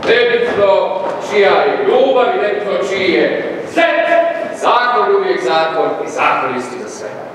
nebitno čija je ljubav i nebitno čiji je zet, zakon je uvijek zakon i zakon je isti za sve.